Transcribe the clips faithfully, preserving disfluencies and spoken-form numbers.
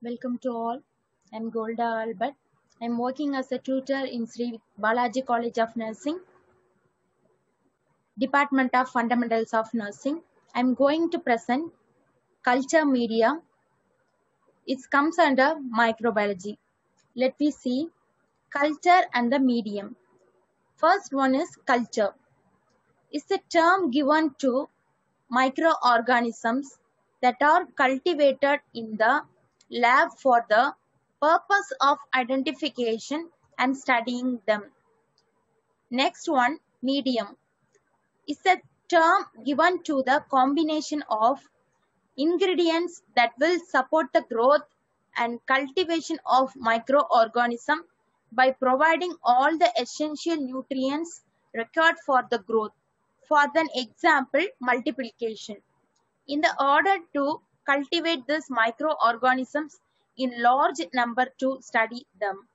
Welcome to all. I'm Golda Albert. I'm working as a tutor in Sri Balaji College of Nursing, Department of Fundamentals of Nursing. I'm going to present culture media. It comes under microbiology. Let me see culture and the medium. First one is culture. It's a term given to microorganisms that are cultivated in the lab for the purpose of identification and studying them. Next one, medium, is a term given to the combination of ingredients that will support the growth and cultivation of microorganism by providing all the essential nutrients required for the growth. For an example, multiplication. In the order to cultivate these microorganisms in large number to study them.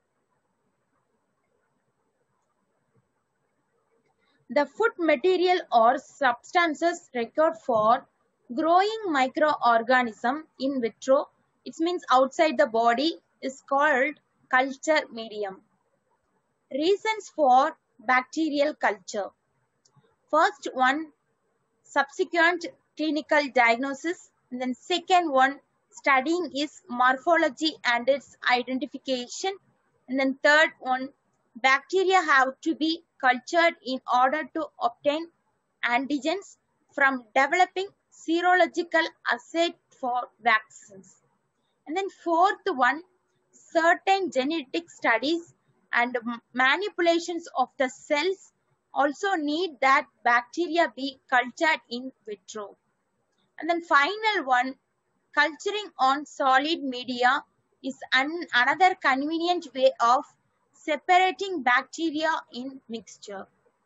The food material or substances required for growing microorganism in vitro, it means outside the body, is called culture medium. Reasons for bacterial culture. First one, subsequent clinical diagnosis, and then second one, studying its morphology and its identification, and then third one, bacteria have to be cultured in order to obtain antigens from developing serological assay for vaccines. And then fourth one, certain genetic studies and manipulations of the cells also need that bacteria be cultured in vitro. And then final one, culturing on solid media is an, another convenient way of separating bacteria in mixture.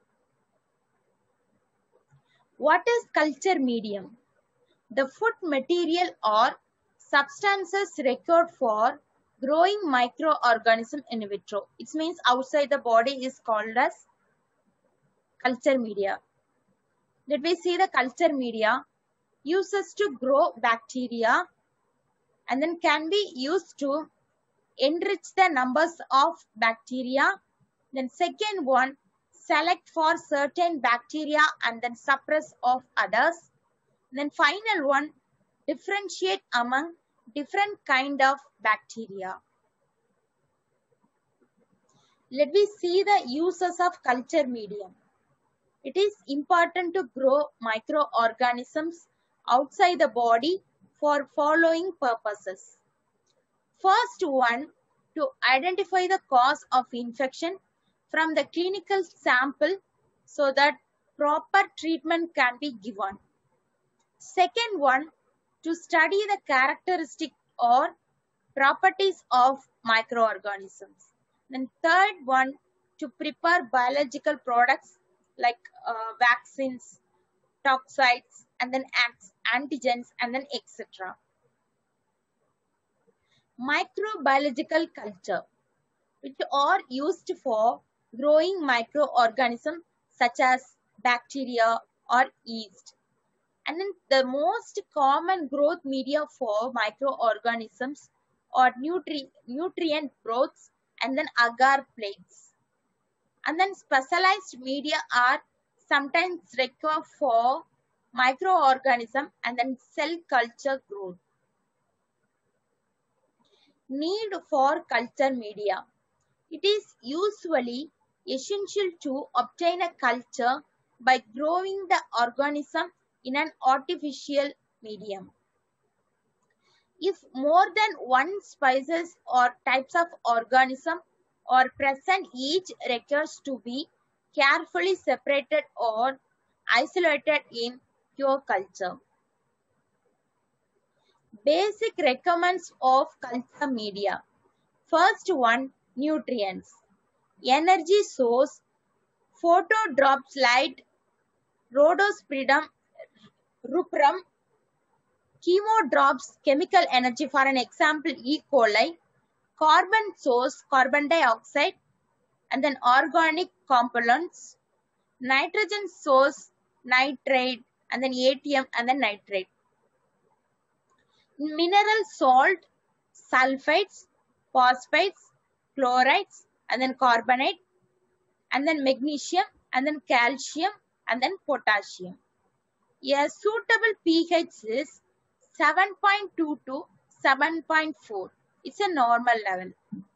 What is culture medium? The food material or substances required for growing microorganism in vitro. It means outside the body is called as culture media. Let me see the culture media uses to grow bacteria and then can be used to enrich the numbers of bacteria. Then second one, select for certain bacteria and then suppress of others. Then final one, differentiate among different kind of bacteria. Let me see the uses of culture medium. It is important to grow microorganisms outside the body for following purposes. First one, to identify the cause of infection from the clinical sample so that proper treatment can be given. Second one, to study the characteristic or properties of microorganisms. Then third one, to prepare biological products like uh, vaccines, toxoids, and then antigens, and then et cetera. Microbiological culture, which are used for growing microorganisms such as bacteria or yeast. And then the most common growth media for microorganisms are nutri nutrient broths and then agar plates. And then specialized media are sometimes required for microorganism and then cell culture growth. Need for culture media. It is usually essential to obtain a culture by growing the organism in an artificial medium. If more than one species or types of organism are present, each requires to be carefully separated or isolated in pure culture. Basic requirements of culture media. First one, nutrients. Energy source, photo drops light, rhodospridum, ruprum, chemo drops chemical energy, for an example E. coli, carbon source, carbon dioxide, and then organic compounds, nitrogen source, nitrate, and then A T M, and then nitrate. Mineral salt, sulfides, phosphates, chlorides, and then carbonate, and then magnesium, and then calcium, and then potassium. A suitable pH is seven point two to seven point four. It's a normal level.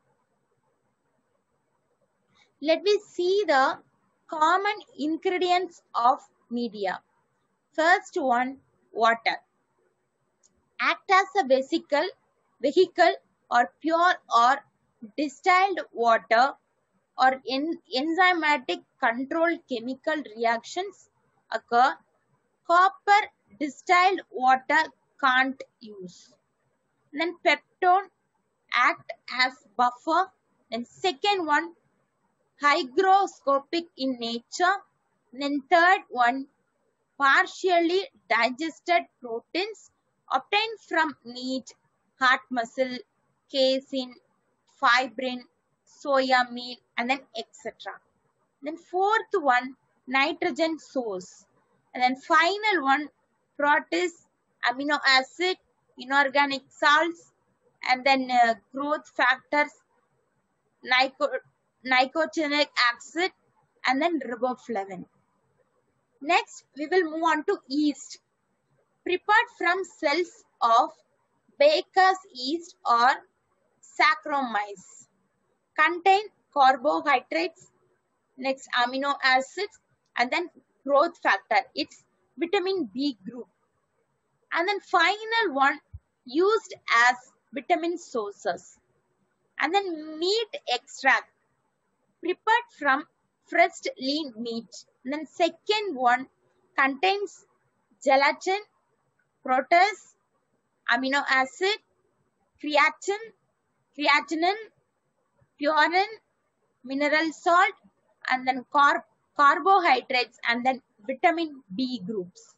Let me see the common ingredients of media. First one, water. Act as a vesicle, vehicle or pure or distilled water or en enzymatic controlled chemical reactions occur. Copper distilled water can't use. Then peptone act as buffer. Then second one, hygroscopic in nature. Then third one, partially digested proteins obtained from meat, heart muscle, casein, fibrin, soya meal, and then et cetera. Then fourth one, nitrogen source. And then final one, protease, amino acid, inorganic salts, and then uh, growth factors, nico nicotinic acid, and then riboflavin. Next, we will move on to yeast. Prepared from cells of baker's yeast or Saccharomyces. Contain carbohydrates, next amino acids, and then growth factor. It's vitamin B group. And then final one, used as vitamin sources. And then meat extract. Prepared from fresh lean meat. And then second one contains gelatin, protease, amino acid, creatine, creatinine, purine, mineral salt, and then carb carbohydrates, and then vitamin B groups.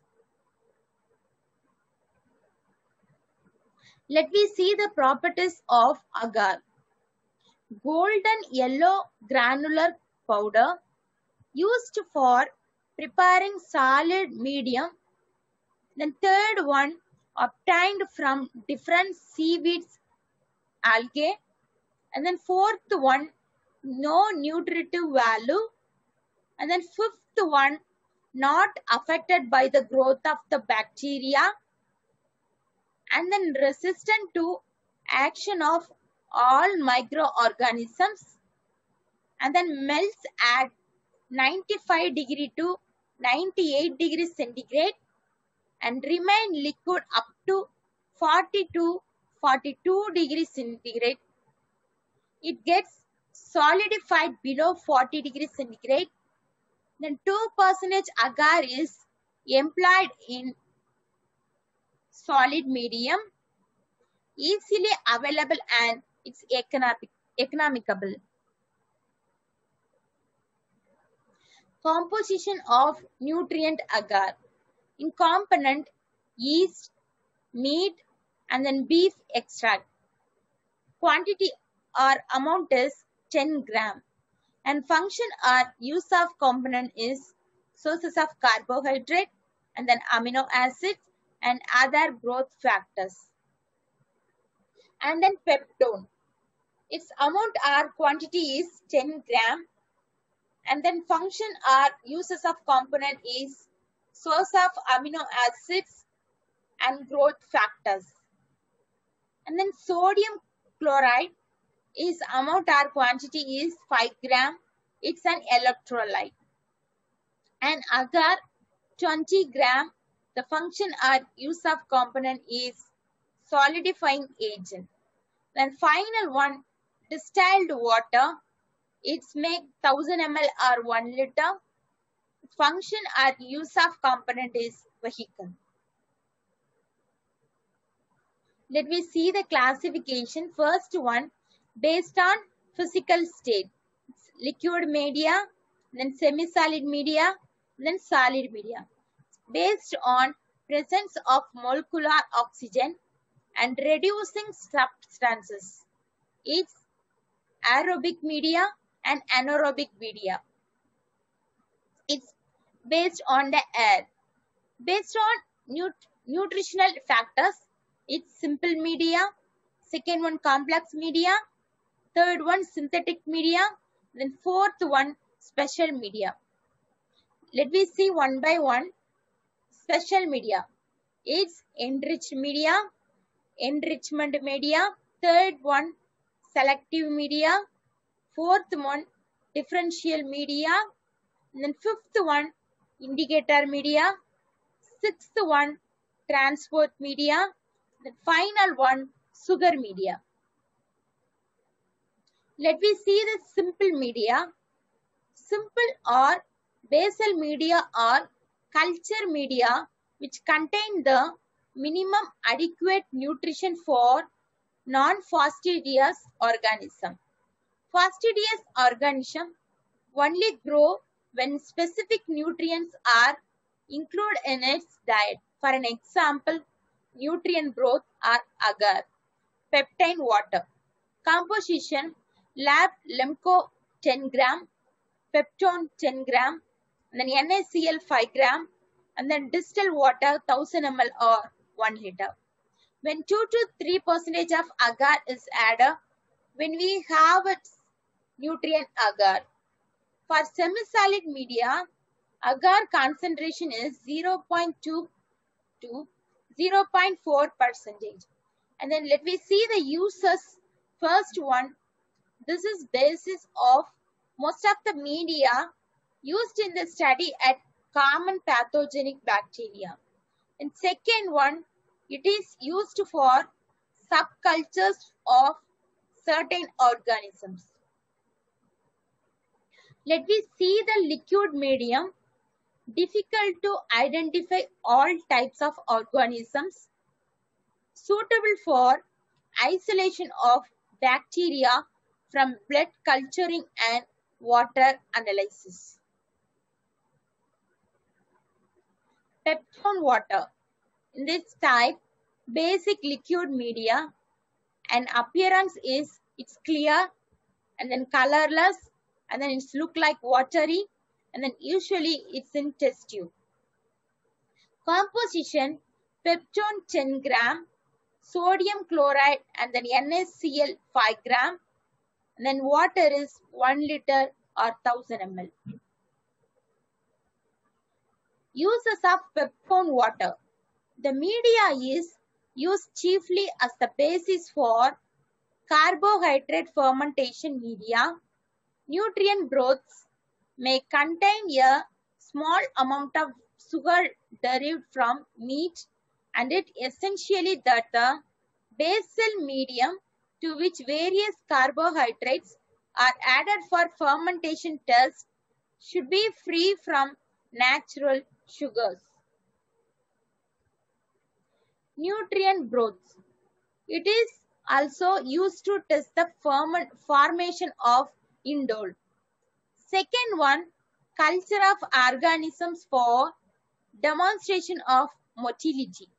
Let me see the properties of agar. Golden yellow granular powder used for preparing solid medium. Then third one, obtained from different seaweeds, algae. And then fourth one, no nutritive value. And then fifth one, not affected by the growth of the bacteria. And then resistant to action of all microorganisms. And then melts at ninety-five degree to ninety-eight degrees centigrade and remain liquid up to forty to forty-two degrees centigrade. It gets solidified below forty degrees centigrade. Then two percent agar is employed in solid medium, easily available, and it's economic, economicable. Composition of nutrient agar. In component, yeast, meat, and then beef extract. Quantity or amount is ten gram. And function or use of component is sources of carbohydrate, and then amino acids, and other growth factors. And then peptone. Its amount or quantity is ten gram. And then function or uses of component is source of amino acids and growth factors. And then sodium chloride, its amount or quantity is five gram. It's an electrolyte. And agar, twenty gram. The function or use of component is solidifying agent. Then final one, distilled water. It's make one thousand milliliters or one liter. Function or use of component is vehicle. Let me see the classification. First one, based on physical state. It's liquid media, then semi-solid media, then solid media. Based on presence of molecular oxygen and reducing substances. It's aerobic media and anaerobic media. It's based on the air. Based on nut nutritional factors, it's simple media, Second one, complex media. Third one, synthetic media. Then fourth one, special media. Let me see one by one. Special media. It's enriched media, enrichment media. Third one, selective media. Fourth one, differential media. And then fifth one, indicator media. Sixth one, transport media. The final one, sugar media. Let me see the simple media. Simple or basal media or culture media which contain the minimum adequate nutrition for non-fastidious organism. Fastidious organism only grow when specific nutrients are included in its diet. For an example, nutrient growth are agar, peptine water. Composition, lab Lemco ten gram, peptone ten gram, and then NaCl five gram, and then distilled water one thousand milliliters or one liter. When two to three percent of agar is added, when we have its nutrient agar. For semi-solid media, agar concentration is zero point two to zero point four percent. And then let me see the uses. First one, this is basis of most of the media used in the study at common pathogenic bacteria. And second one, it is used for subcultures of certain organisms. Let me see the liquid medium. Difficult to identify all types of organisms. Suitable for isolation of bacteria from blood culturing and water analysis. Peptone water. In this type, basic liquid media, and appearance is it's clear and then colorless and then it's look like watery and then usually it's in test tube. Composition, peptone ten gram, sodium chloride and then NaCl five gram and then water is one liter or one thousand milliliters. Uses of peptone water. The media is used chiefly as the basis for carbohydrate fermentation media. Nutrient broths may contain a small amount of sugar derived from meat, and it essentially that the basal medium to which various carbohydrates are added for fermentation tests should be free from natural sugars. Nutrient broths. It is also used to test the ferment formation of indole. Second one, culture of organisms for demonstration of motility.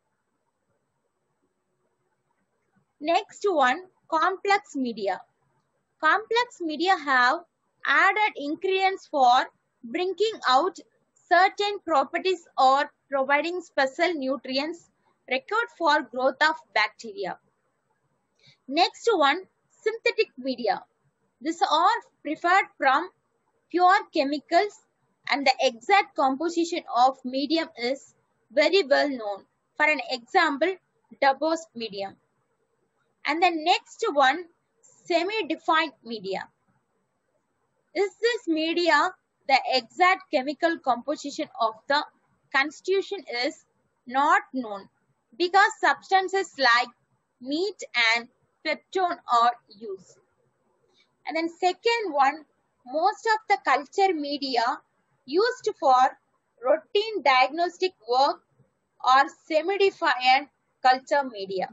Next one, complex media. Complex media have added ingredients for bringing out certain properties or providing special nutrients required for growth of bacteria. Next one, synthetic media. These are preferred from pure chemicals and the exact composition of medium is very well known. For an example, Dabos medium. And the next one, semi-defined media. Is this media the exact chemical composition of the constitution is not known because substances like meat and peptone are used. And then second one, most of the culture media used for routine diagnostic work are semi-defined culture media.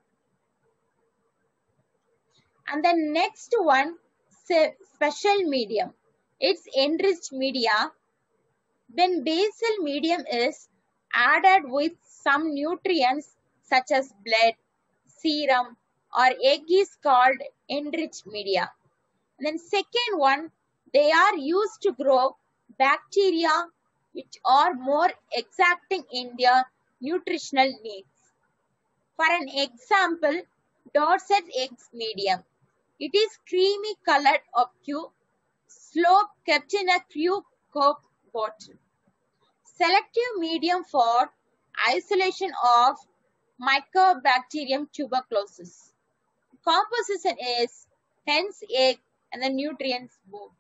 And the next one, special medium. It's enriched media. When basal medium is added with some nutrients such as blood, serum or egg is called enriched media. And then second one, they are used to grow bacteria which are more exacting in their nutritional needs. For an example, Dorset eggs medium. It is creamy colored opaque slope kept in a cube cork bottle. Selective medium for isolation of Mycobacterium tuberculosis. Composition is hen's egg and the nutrients both.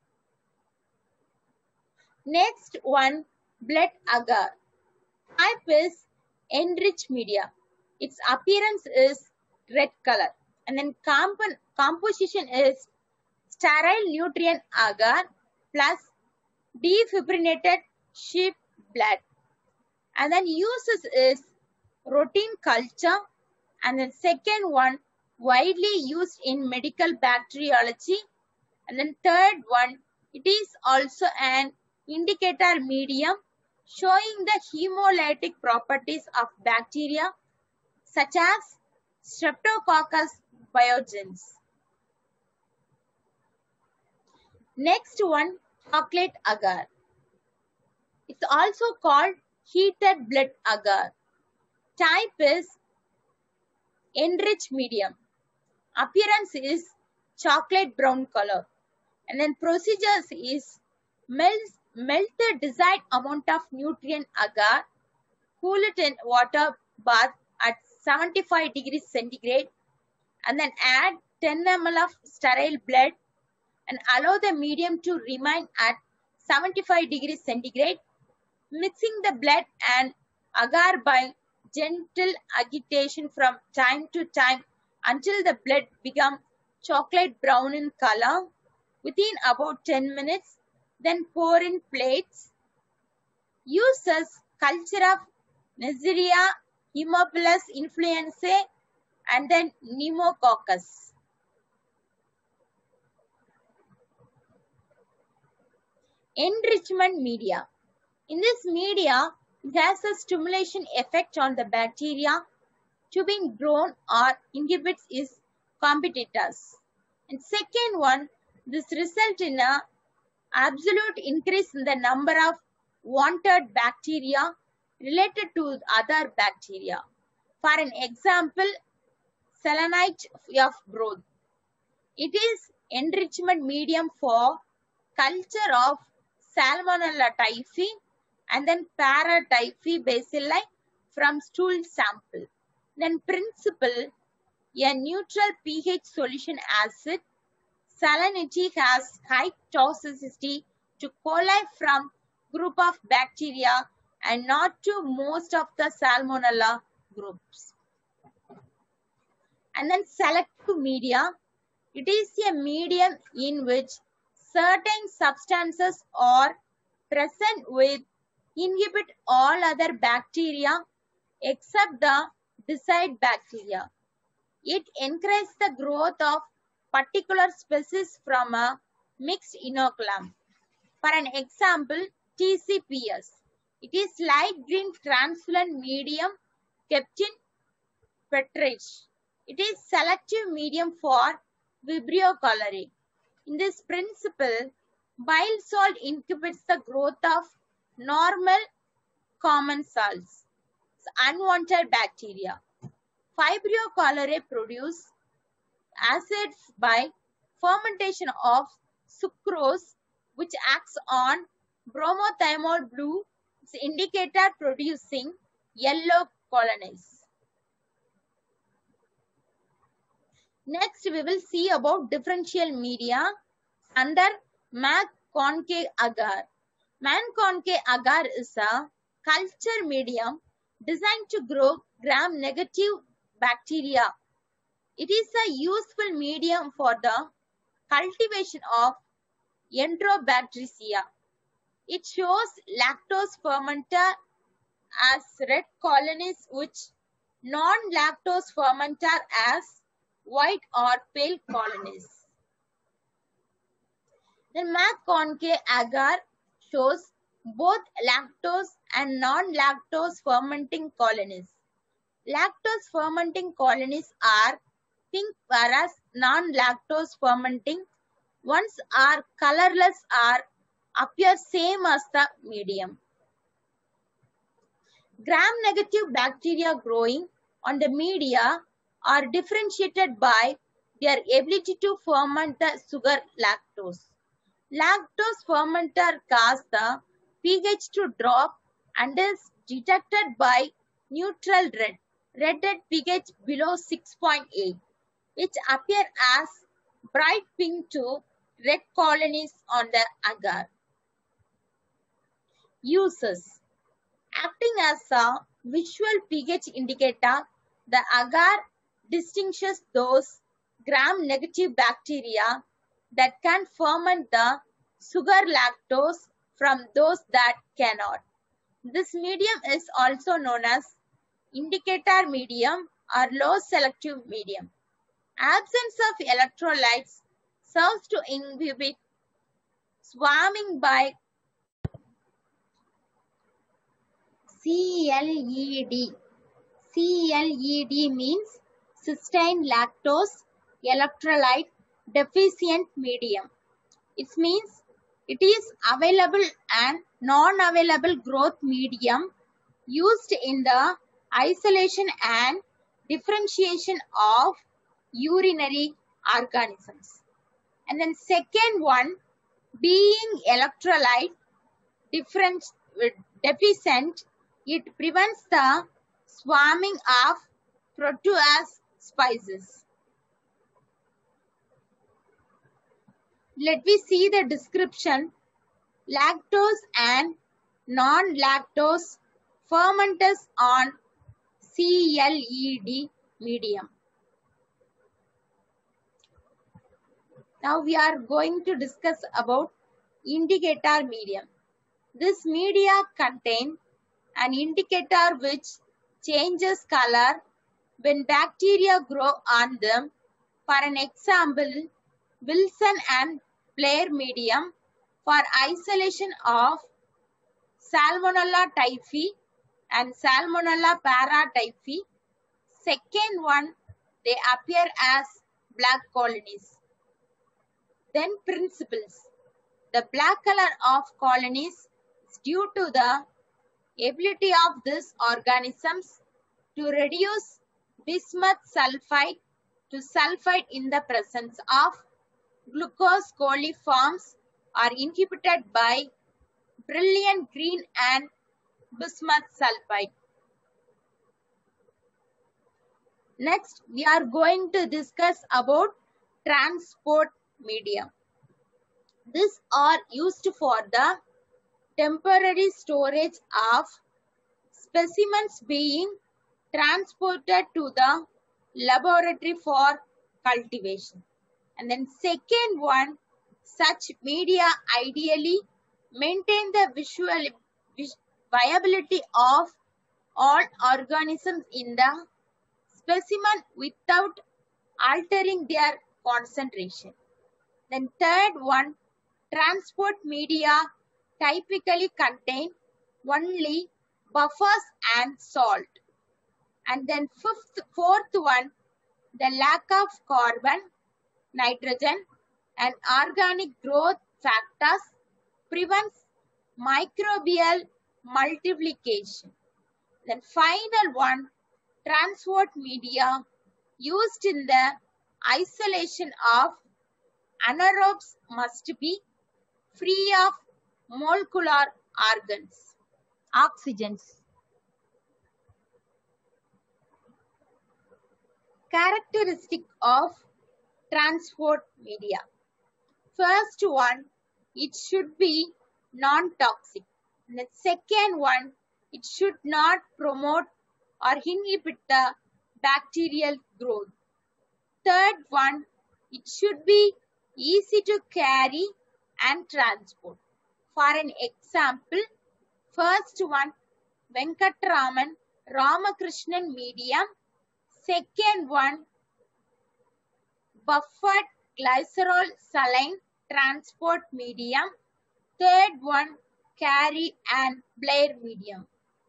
Next one, blood agar. Type is enriched media. Its appearance is red color. And then comp composition is sterile nutrient agar plus defibrinated sheep blood. And then uses is routine culture. And then second one, widely used in medical bacteriology. And then third one, it is also an indicator medium showing the hemolytic properties of bacteria such as Streptococcus pyogenes. Next one, chocolate agar. It's also called heated blood agar. Type is enriched medium. Appearance is chocolate brown color. And then procedures is melt, melt the desired amount of nutrient agar, cool it in water bath at seventy-five degrees centigrade, and then add ten milliliters of sterile blood and allow the medium to remain at seventy-five degrees centigrade, mixing the blood and agar by gentle agitation from time to time until the blood becomes chocolate brown in color within about ten minutes. Then pour in plates. Uses culture of Neisseria, Haemophilus influenzae, and then pneumococcus. Enrichment media. In this media, it has a stimulation effect on the bacteria to being grown or inhibits its competitors. And second one, this result in a absolute increase in the number of wanted bacteria related to other bacteria. For an example, selenite of growth. It is enrichment medium for culture of Salmonella typhi and then Paratyphi bacilli from stool sample. Then principle, a neutral pH solution acid. Salinity has high toxicity to coli from group of bacteria and not to most of the Salmonella groups. And then selective media. It is a medium in which certain substances are present which inhibit all other bacteria except the desired bacteria. It encourages the growth of particular species from a mixed inoculum. For an example, T C P S. It is light green translucent medium kept in Petri. It is selective medium for Vibrio cholerae. In this principle, bile salt inhibits the growth of normal common salts, unwanted bacteria. Vibrio cholerae produce acids by fermentation of sucrose, which acts on bromothymol blue, indicator producing yellow colonies. Next, we will see about differential media under McConaughey agar. McConaughey agar is a culture medium designed to grow gram-negative bacteria. It is a useful medium for the cultivation of Enterobacteria. It shows lactose fermenter as red colonies, which non-lactose fermenter as white or pale colonies. The McConaughey agar shows both lactose and non-lactose fermenting colonies. Lactose fermenting colonies are pink, whereas non-lactose fermenting ones are colorless or appear same as the medium. Gram-negative bacteria growing on the media are differentiated by their ability to ferment the sugar lactose. Lactose fermenter causes the pH to drop and is detected by neutral red, red at pH below six point eight, which appear as bright pink to red colonies on the agar. Uses. Acting as a visual pH indicator, the agar distinguishes those gram-negative bacteria that can ferment the sugar lactose from those that cannot. This medium is also known as indicator medium or low selective medium. Absence of electrolytes serves to inhibit swarming by C L E D. C L E D means cysteine lactose electrolyte deficient medium. It means it is available and non-available growth medium used in the isolation and differentiation of urinary organisms. And then second one, being electrolyte different, deficient, it prevents the swarming of protease spices. Let me see the description. Lactose and non-lactose fermenters on C L E D medium. Now we are going to discuss about indicator medium. This media contains an indicator which changes color when bacteria grow on them. For an example, Wilson and Blair medium for isolation of Salmonella typhi and Salmonella paratyphi. Second one, they appear as black colonies. Then principles. The black color of colonies is due to the ability of these organisms to reduce bismuth sulfide to sulfide in the presence of glucose coliforms are inhibited by brilliant green and bismuth sulfide. Next, we are going to discuss about transport medium. These are used for the temporary storage of specimens being transported to the laboratory for cultivation. And then second one, such media ideally maintain the visual viability of all organisms in the specimen without altering their concentration. Then third one, transport media typically contain only buffers and salt. And then fifth, fourth one, the lack of carbon, nitrogen and organic growth factors prevents microbial multiplication. Then final one, transport media used in the isolation of anaerobes must be free of molecular organs, oxygens. Characteristic of transport media. First one, it should be non-toxic. The second one, it should not promote or inhibit the bacterial growth. Third one, it should be easy to carry and transport. For an example, first one, Venkatraman Ramakrishnan medium. Second one, buffered glycerol saline transport medium. Third one, Carey and Blair medium.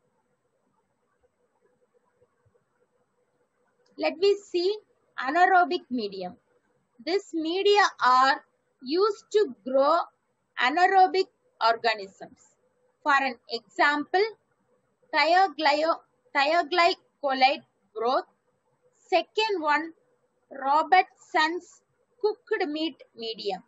Let me see anaerobic medium. This media are used to grow anaerobic organisms. For an example, thioglycolide growth, Second one, Robertson's cooked meat medium.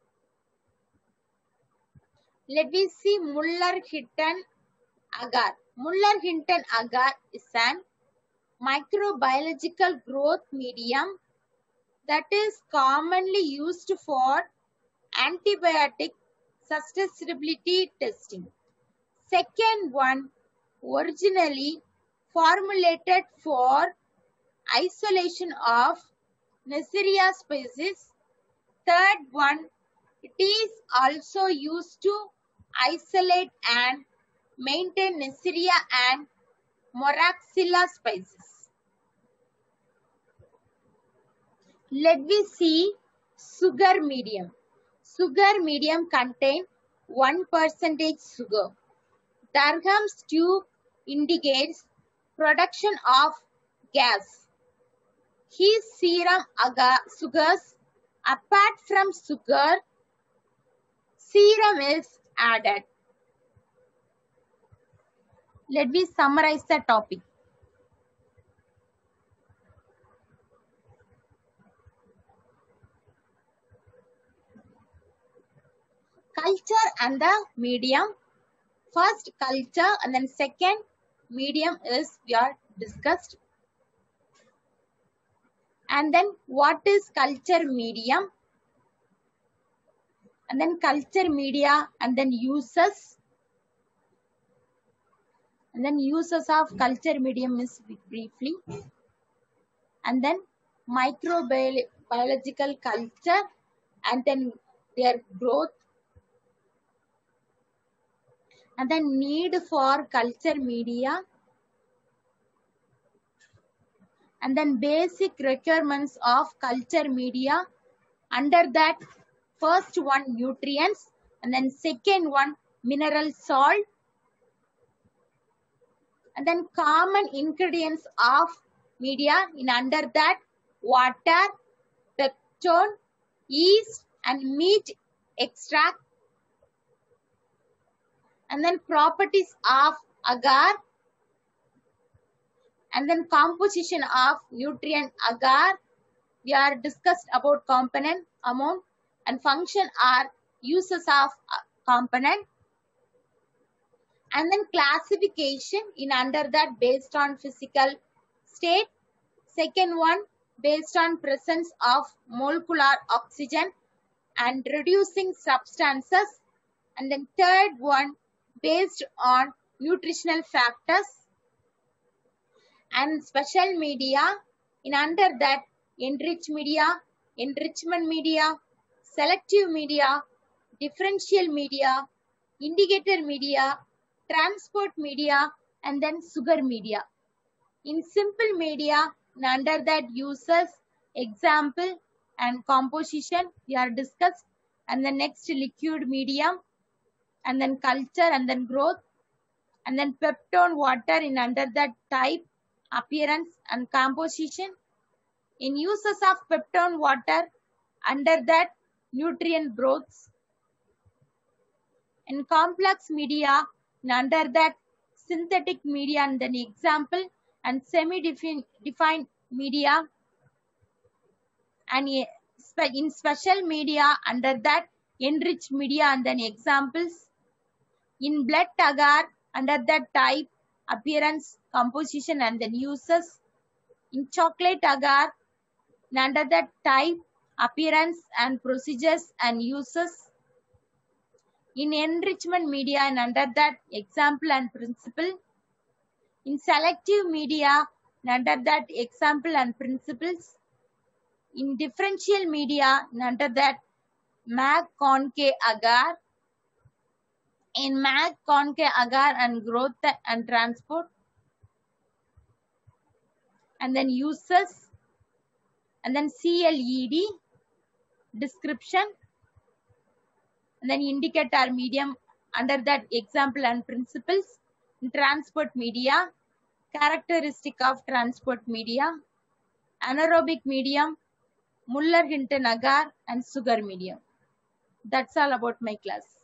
Let me see Muller-Hinton agar. Muller-Hinton agar is an microbiological growth medium that is commonly used for antibiotic susceptibility testing. Second one, originally formulated for isolation of Neisseria species. Third one, it is also used to isolate and maintain Neisseria and Moraxilla species. Let me see sugar medium. Sugar medium contain one percent sugar. Durham's tube indicates production of gas. His serum agar sugars, apart from sugar, serum is added. Let me summarize the topic. Culture and the medium. First culture and then second medium is we are discussed. And then what is culture medium? And then culture media and then uses. And then uses of culture medium is briefly. And then microbiological culture and then their growth. And then need for culture media. And then basic requirements of culture media. Under that, first one nutrients and then second one mineral salt. And then common ingredients of media in under that water, peptone, yeast and meat extract. And then properties of agar. And then composition of nutrient agar. We are discussed about component, amount and function are uses of component. And then classification in under that based on physical state. Second one based on presence of molecular oxygen and reducing substances. And then third one based on nutritional factors. And special media in under that enriched media, enrichment media, selective media, differential media, indicator media, transport media and then sugar media. In simple media in under that uses, example and composition we are discussed. And the next liquid medium and then culture and then growth. And then peptone water in under that type, appearance and composition. In uses of peptone water under that nutrient growths. In complex media in under that synthetic media and then example and semi-defined media. And in special media under that enriched media and then examples. In blood agar under that type, appearance, composition and then uses. In chocolate agar under that type, appearance and procedures and uses. In enrichment media and under that example and principle. In selective media and under that example and principles. In differential media and under that Mac-Conke agar. In Mac-Conke agar and growth and transport. And then uses. And then C L E D, description. And then indicator medium under that example and principles. In transport media, characteristic of transport media, anaerobic medium, Muller-Hinton agar and sugar medium. That's all about my class.